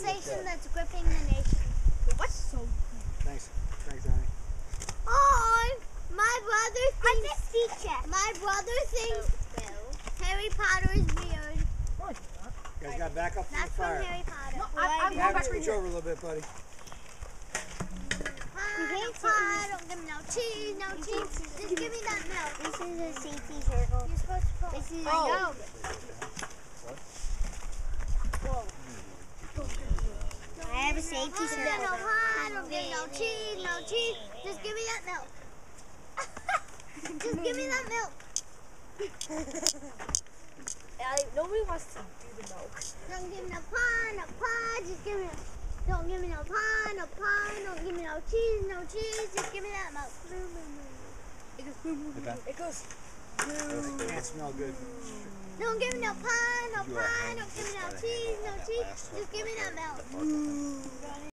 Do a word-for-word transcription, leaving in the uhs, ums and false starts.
sensation that's gripping the nation. What's so Thanks. Thanks, Annie. Oh, my brother thinks... I just teacher. My brother thinks Harry Potter is weird. No, it's not. You guys got back up from That's the from fire. Harry Potter. No, I, I'm Yeah, going back switch right over a little bit, buddy. Pie, no pie, don't give me no cheese, no cheese. Just give me that milk. This is a safety circle. You're supposed to pull. This is I know. I have a safety Pie, circle. no pie, don't give me no cheese, no cheese. Just give me that milk. Just give me that milk. Allie, nobody wants to do the milk. Don't give me no pie, no pie. Just give me. Don't give me no pie, no pie. Don't give me no cheese, no cheese. Just give me that milk. It goes boom, boom, boom. It goes. Can't smell good. Don't give me no pie, no pie. Don't give me no cheese, no cheese. Just give me that milk.